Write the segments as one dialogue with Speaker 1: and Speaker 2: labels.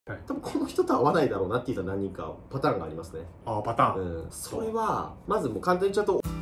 Speaker 1: はい、
Speaker 2: 多分この人と合わないだろうなっていうのは何人かパターンがありますね。
Speaker 1: パターン。
Speaker 2: それはまずもう簡単に言っちゃうと、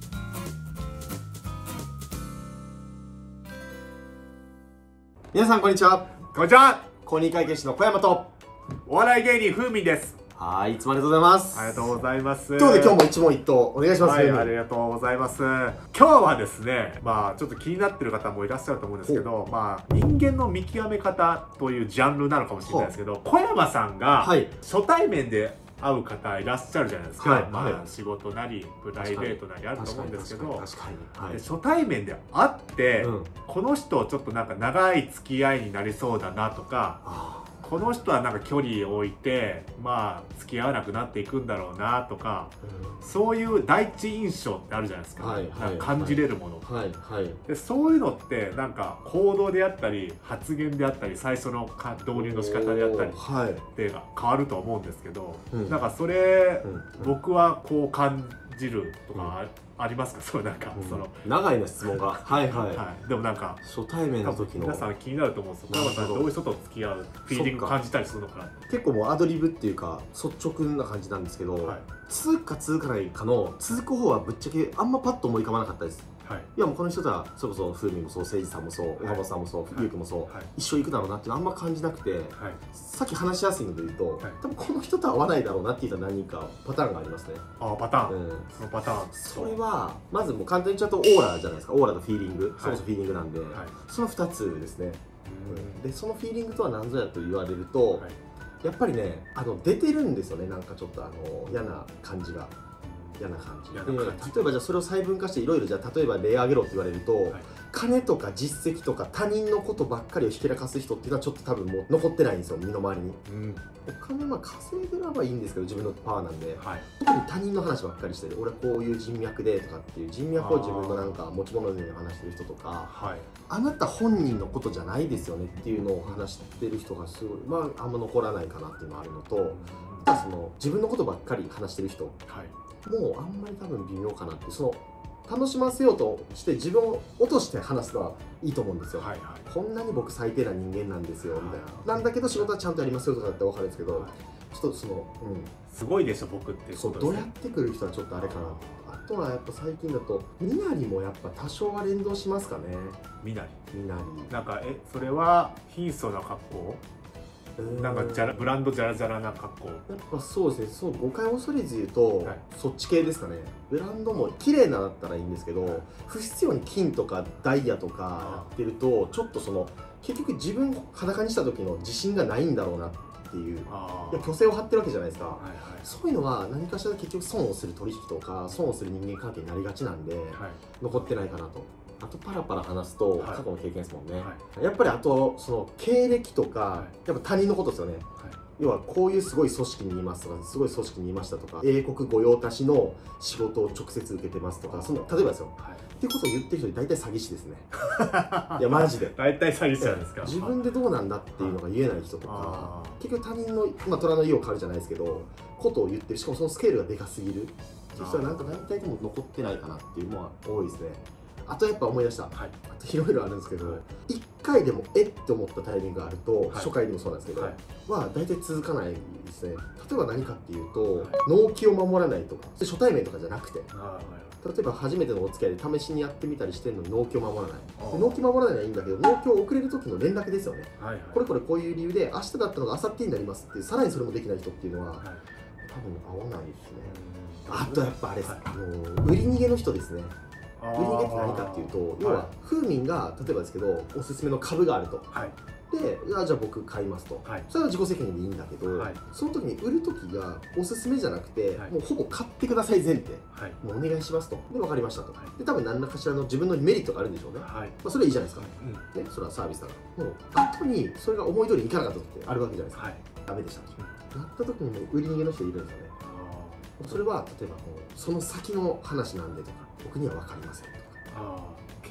Speaker 2: 皆さんこんにちは。
Speaker 1: こんにちは。
Speaker 2: 公認会計士の小山と、
Speaker 1: お笑い芸人ふうみんです。
Speaker 2: はい、いつもありがとうございます。
Speaker 1: ありがとうございます。
Speaker 2: ということで今日も一問一答お願いします。
Speaker 1: はい、ありがとうございます。今日はですね、ちょっと気になってる方もいらっしゃると思うんですけど、人間の見極め方というジャンルなのかもしれないですけど、小山さんが初対面で会う方いらっしゃるじゃないですか。仕事なりプライベートなりあると思うんですけど、初対面で会って、この人ちょっとなんか長い付き合いになりそうだなとか、この人はなんか距離を置いて付き合わなくなっていくんだろうなとか、そういう第一印象ってあるじゃないですか。感じれるもので、そういうのってなんか行動であったり発言であったり最初の導入の仕方であったりって変わると思うんですけど、なんかそれ僕はこう感じるとかありますか？そうなんかその
Speaker 2: 長いな質問が。
Speaker 1: でもなんか
Speaker 2: 初対面の時の
Speaker 1: 皆さん気になると思うんですよ。小山さんどういう人と付き合うフィーリング感じたりするのかな。
Speaker 2: 結構もうアドリブっていうか率直な感じなんですけど、続くか続かないかの続く方はぶっちゃけあんまパッと思い浮かばなかったです。いやもうこの人とはそれこそ風味もそう、誠司さんもそう、岡本さんもそう、ゆうくんもそう、一生行くだろうなっていうのあんま感じなくて、さっき話しやすいので言うと、多分この人と合わないだろうなっていうのは何人かパターンがありますね。
Speaker 1: パターン。そのパターン。
Speaker 2: それはまずもう簡単に言っちゃうとオーラじゃないですか。オーラとフィーリング、そもそもフィーリングなんで、その2つですね。でそのフィーリングとは何ぞやと言われると、やっぱりね出てるんですよね。なんかちょっと嫌な感じが。嫌な感じで、例えばじゃあそれを細分化していろいろじゃあ例えば例挙げろって言われると、金とか実績とか他人のことばっかりをひけらかす人っていうのはちょっと多分もう残ってないんですよ、身の回りに。お金稼いでればいいんですけど、自分のパワーなんで、特に他人の話ばっかりしてる。俺はこういう人脈でとかっていう人脈を自分のなんか持ち物のように話してる人とか、あなた本人のことじゃないですよねっていうのを話してる人がすごいあんま残らないかなっていうのがあるのと、その自分のことばっかり話してる人もうあんまり多分微妙かなって、その楽しませようとして自分を落として話すのはいいと思うんですよ。こんなに僕最低な人間なんですよみたいな。なんだけど仕事はちゃんとやりますよとかだって分かるんですけど、ちょっとその
Speaker 1: すごいでしょ僕って
Speaker 2: そうどうやってくる人はちょっとあれかな。あとはやっぱ最近だと身なりもやっぱ多少は連動しますかね。身なり
Speaker 1: なんかそれは貧相な格好、なんかブランドジャラジャラな格好。
Speaker 2: やっぱそうですね。そう誤解を恐れず言うと、そっち系ですかね。ブランドも綺麗なだったらいいんですけど、不必要に金とかダイヤとかやってるとちょっとその結局自分を裸にした時の自信がないんだろうなっていう、いや虚勢を張ってるわけじゃないですか。そういうのは何かしら結局損をする取引とか損をする人間関係になりがちなんで、残ってないかなと。あとパラパラ話すと過去の経験ですもんね。やっぱりあとその経歴とかやっぱ他人のことですよね。要はこういうすごい組織にいますとか、すごい組織にいましたとか、英国御用達の仕事を直接受けてますとか、その例えばですよ、っていうことを言ってる人に大体詐欺師ですね。いやマジで
Speaker 1: 大体詐欺師なんですか。
Speaker 2: 自分でどうなんだっていうのが言えない人とか、結局他人の虎の意を狩るじゃないですけどことを言ってる、しかもそのスケールがでかすぎるっていう人はなんか大体でも残ってないかなっていうのは多いですね。あとやっぱ思い出した、あといろいろあるんですけど、1回でもって思ったタイミングがあると、初回でもそうなんですけどは大体続かないですね。例えば何かっていうと、納期を守らないとか、初対面とかじゃなくて、例えば初めてのお付き合いで試しにやってみたりしてるのに納期を守らない。納期守らないのはいいんだけど、納期を遅れる時の連絡ですよね。これこういう理由で明日だったのが明後日になりますっていう、さらにそれもできない人っていうのは多分合わないですね。あとやっぱあれです、売り逃げの人ですね。売り逃げって何かっていうと、要は風民が例えばですけどおすすめの株があると、でじゃあ僕買いますと、それは自己責任でいいんだけど、その時に売る時がおすすめじゃなくて、もうほぼ買ってください前提、もうお願いしますと、で分かりましたと、で多分何らかしらの自分のメリットがあるんでしょうね。それはいいじゃないですか、ね、それはサービスだから。もう後にそれが思い通りにいかなかった時ってあるわけじゃないですか。ダメでしたとなった時にもう売り逃げの人いるんですよね。それは例えばもうその先の話なんでとか、僕には分かりませんとか、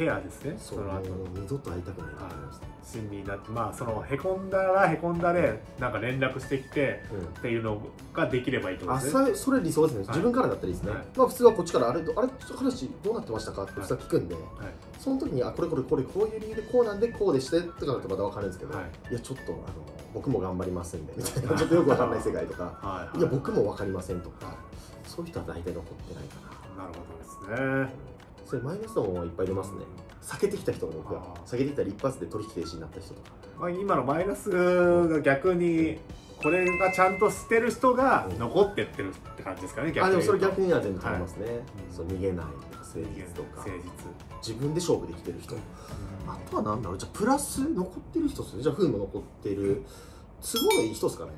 Speaker 1: ケアですね。
Speaker 2: その後二度と会いたくないと思いました。
Speaker 1: 親身になって、まあそのへこんだらへこんだでなんか連絡してきてっていうのができればいいと思うんですね。
Speaker 2: それ理想ですね。自分からだったらいいですね。まあ普通はこっちからあれ話どうなってましたかって普通は聞くんで、その時にこれこういう理由でこうなんでこうでしてとかだとまた分かるんですけど、いやちょっと僕も頑張りますんでみたいなちょっとよく分かんない世界とか、いや僕も分かりませんとか、そういう人は大体残ってないか
Speaker 1: な。なるほどですね。
Speaker 2: それマイナスのもいっぱい出ますね。避けてきた人も僕は避けてきたら一発で取引停止になった人とか、
Speaker 1: まあ今のマイナスが逆にこれがちゃんとしてる人が残ってってるって感じですかね。逆に
Speaker 2: でもそれ逆には全部取れますね。そう逃げないとか誠実とか自分で勝負できてる人、あとは何だろう、じゃあプラス残ってる人ですね。じゃあ風も残ってる都合のいい人ですかね。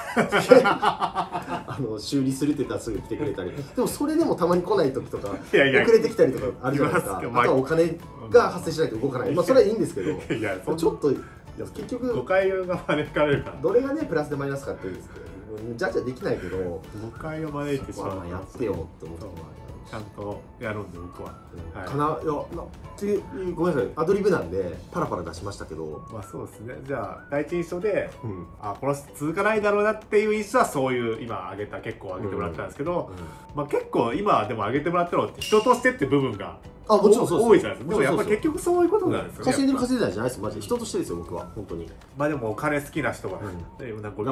Speaker 2: 修理するって言ったらすぐ来てくれたり、でもそれでもたまに来ない時とか遅れてきたりとかあるじゃないですか。あとはお金が発生しないと動かない、まあそれはいいんですけど、ちょっと結局
Speaker 1: 誤解が招かれるから、
Speaker 2: どれがねプラスでマイナスかっていうんですけど、ジャッジはできないけど
Speaker 1: 誤解を招いてしまう。
Speaker 2: やってよって思ったのは
Speaker 1: ちゃんとやるんで僕は。
Speaker 2: かな、いやってごめんなさい、アドリブなんでパラパラ出しましたけど、
Speaker 1: まあそうですね。じゃあ第一印象で、この人続かないだろうなっていう印象はそういう今挙げた結構挙げてもらったんですけど、まあ結構今でも挙げてもらったのって人としてって部分が
Speaker 2: もちろんそうです
Speaker 1: 多いじゃないですか。でもやっぱ結局そういうことなんですよね。
Speaker 2: 稼いでる稼いでないじゃないです、マジで人としてですよ僕は本当に。
Speaker 1: まあでもお金好きな人が、お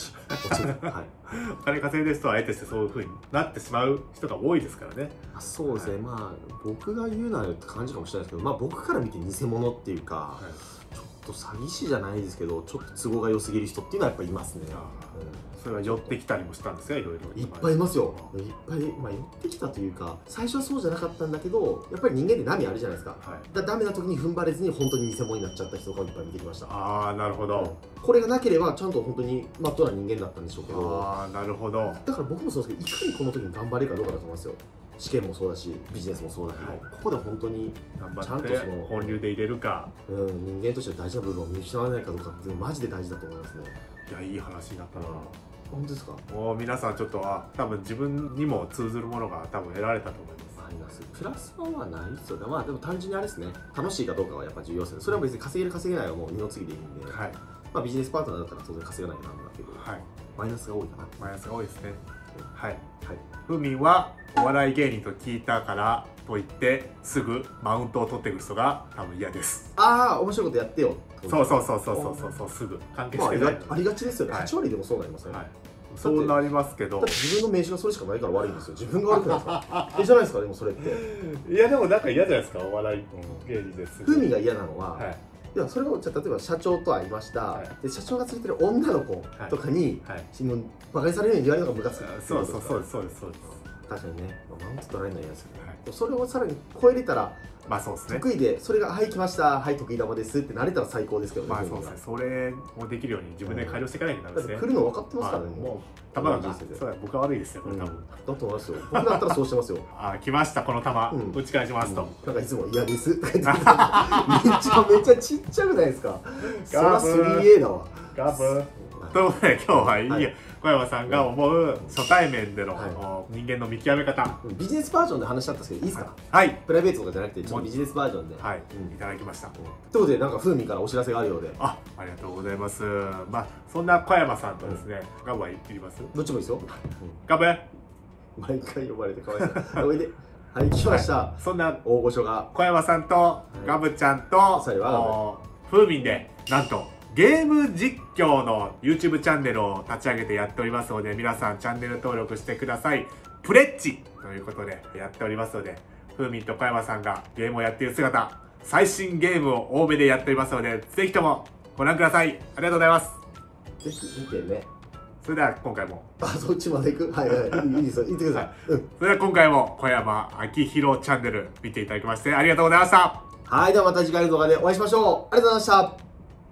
Speaker 1: 金稼いでる人はあえてしてそういうふうになってしまう人が多いですからね。
Speaker 2: そうですね。まあ僕が言うならって感じかもしれないですけど、まあ僕から見て偽物っていうか、ちょっと詐欺師じゃないですけど、ちょっと都合が良すぎる人っていうのはやっぱいますね。
Speaker 1: それは寄ってきたりもしたんですよ、いろいろ。
Speaker 2: いっぱいいますよ。いっぱい、まあ寄ってきたというか、最初はそうじゃなかったんだけど、やっぱり人間って波あるじゃないですか。ダメな時に踏ん張れずに本当に偽物になっちゃった人がいっぱい見てきました。
Speaker 1: なるほど。
Speaker 2: これがなければちゃんと本当にまっとうな人間だったんでしょうけど。
Speaker 1: なるほど。
Speaker 2: だから僕もそうですけど、いかにこの時に頑張れるかどうかだと思いますよ。試験もそうだしビジネスもそうだけど、ここで本当に
Speaker 1: ちゃんとその本流で入れるか、
Speaker 2: 人間として大事な部分を見失わないかどうかっていうのはマジで大事だと思いますね。
Speaker 1: いや、いい話になったな。
Speaker 2: 本当ですか。
Speaker 1: もう皆さんちょっと多分自分にも通ずるものが多分得られたと思います。
Speaker 2: マイナスプラスはないですよね。まあでも単純にあれですね、楽しいかどうかはやっぱ重要ですね。それは別に稼げる稼げないはもう二の次でいいんで、まあビジネスパートナーだったら当然稼がないとなんだけど、マイナスが多いかな。
Speaker 1: マイナスが多いですね。ふみんはお笑い芸人と聞いたからといってすぐマウントを取ってくる人が多分嫌です。
Speaker 2: 面白いことやってよ。
Speaker 1: そうすぐ関係してない。
Speaker 2: ありがちですよね。8割でもそうなりますね。
Speaker 1: そうなりますけど、
Speaker 2: だって自分の名刺がそれしかないから悪いんですよ。自分が悪くないですか。じゃないですか。でもそれって
Speaker 1: いやでもなんか嫌じゃないですか、お笑い芸人です。
Speaker 2: ふみが嫌なのは、いやそれをじゃあ例えば社長と会いました、で社長がついてる女の子とかにバカにされるように言われるのがムカつく。
Speaker 1: そうです。
Speaker 2: 確かにね、マウント取られないやつ。それをさらに超えれたら、得意でそれがはい来ましたはい得意玉ですってなれたら最高ですけどね。
Speaker 1: それもできるように自分で改良していかないとダメですね。
Speaker 2: 来るの分かってますからね。もう
Speaker 1: 球が僕は悪いですよこれ多分。
Speaker 2: だと思いますよ。僕だったらそうしてますよ。
Speaker 1: 来ましたこの球打ち返しますと。
Speaker 2: なんかいつも嫌ですとか言ってめちゃめちゃちっちゃくないですか。そら 3A だわ。
Speaker 1: ガブということで今日はいい小山さんが思う初対面での人間の見極め方、
Speaker 2: ビジネスバージョンで話し合ったんですけどいいですか。プライベートとかじゃなくてちょっとビジネスバージョンでい
Speaker 1: ただきました。という
Speaker 2: ことでなんか風味からお知らせがあるようで、
Speaker 1: ありがとうございます。まあそんな小山さんとですね、ガブはいります？
Speaker 2: どっちもいいですよ。
Speaker 1: ガブ
Speaker 2: 毎回呼ばれてかわいそう。おいで。はい、来ました。
Speaker 1: そんな
Speaker 2: 大御所が
Speaker 1: 小山さんとガブちゃんと風味でなんとゲーム実況の YouTube チャンネルを立ち上げてやっておりますので、皆さんチャンネル登録してください。プレッチということでやっておりますので、風味と小山さんがゲームをやっている姿、最新ゲームを多めでやっておりますので、ぜひともご覧ください。ありがとうございます。
Speaker 2: ぜひ見てね。
Speaker 1: それでは今回も
Speaker 2: そっちまで行く。はいいいですよ、言ってください。
Speaker 1: それでは今回も小山明宏チャンネル見ていただきましてありがとうございました。
Speaker 2: はい、ではまた次回の動画でお会いしましょう。ありがとうございました。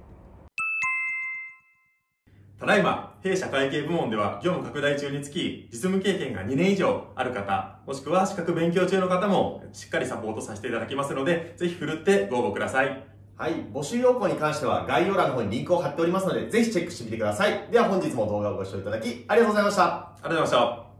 Speaker 3: ただいま、弊社会計部門では業務拡大中につき、実務経験が2年以上ある方、もしくは資格勉強中の方もしっかりサポートさせていただきますので、ぜひ振るってご応募ください。
Speaker 2: はい、募集要項に関しては概要欄の方にリンクを貼っておりますので、ぜひチェックしてみてください。では本日も動画をご視聴いただきありがとうございました。
Speaker 3: ありがとうございました。